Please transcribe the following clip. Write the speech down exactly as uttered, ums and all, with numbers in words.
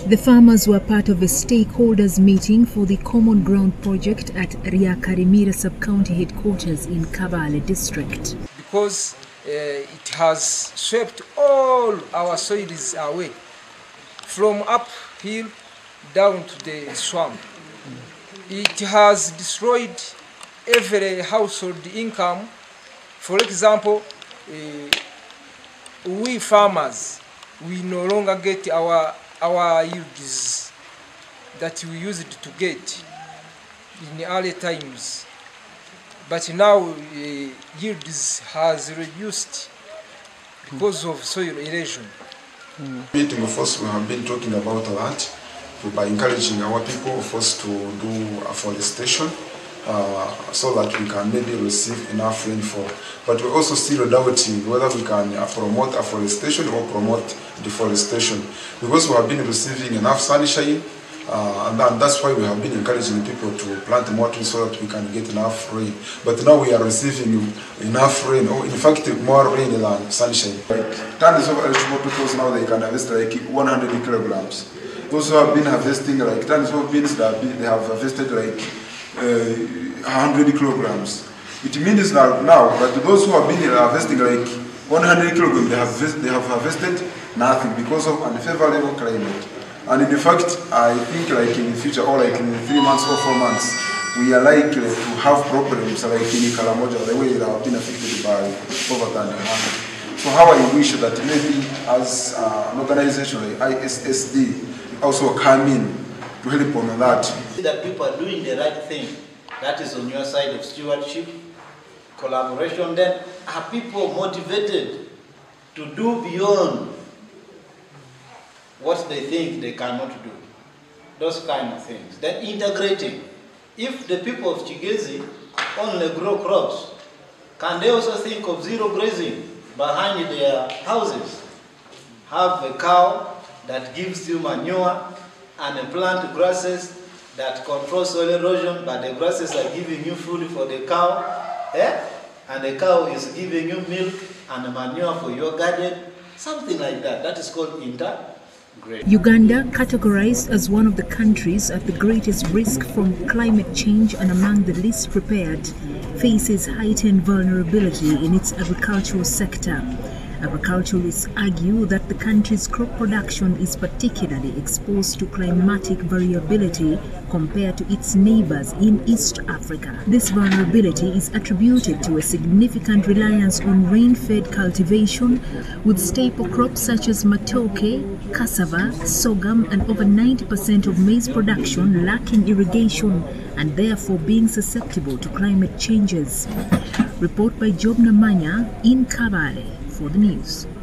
The farmers were part of a stakeholders meeting for the Common Ground project at Ryakarimira Sub-County Headquarters in Kabale District. Because uh, it has swept all our soils away, from uphill down to the swamp. It has destroyed every household income. For example, uh, we farmers, we no longer get our our yields that we used to get in early times. But now uh, yields has reduced because of soil erosion. Mm. Meeting, of course, we have been talking about that by encouraging our people, of course, to do afforestation uh, so that we can maybe receive enough rainfall. But we're also still doubting whether we can uh, promote afforestation or promote deforestation, because we have been receiving enough sunshine. Uh, and that, that's why we have been encouraging people to plant more trees so that we can get enough rain. But now we are receiving enough rain, or in fact more rain than sunshine. Like tons of eligible people now, they can harvest like one hundred kilograms. Those who have been harvesting like tons of beans, that they have harvested like uh, one hundred kilograms. It means that now, but those who have been harvesting like one hundred kilograms, they have, they have harvested nothing because of unfavorable climate. And in fact, I think like in the future, or like in three months or four months, we are likely to have problems like in Karamoja, the way they have been affected by poverty and hunger. So how I wish that maybe as uh, an organization like I S S D also come in to help on that. That people are doing the right thing, that is on your side of stewardship, collaboration, then are people motivated to do beyond what they think they cannot do, those kind of things. Then integrating. If the people of Chigezi only grow crops, can they also think of zero grazing behind their houses? Have a cow that gives you manure and plant grasses that control soil erosion, but the grasses are giving you food for the cow, eh? And the cow is giving you milk and manure for your garden, something like that. That is called inter. Uganda, categorized as one of the countries at the greatest risk from climate change and among the least prepared, faces heightened vulnerability in its agricultural sector. Agriculturalists argue that the country's crop production is particularly exposed to climatic variability compared to its neighbors in East Africa. This vulnerability is attributed to a significant reliance on rain-fed cultivation, with staple crops such as matoke, cassava, sorghum, and over ninety percent of maize production lacking irrigation and therefore being susceptible to climate changes. Report by Job Namanya in Kabale for the news.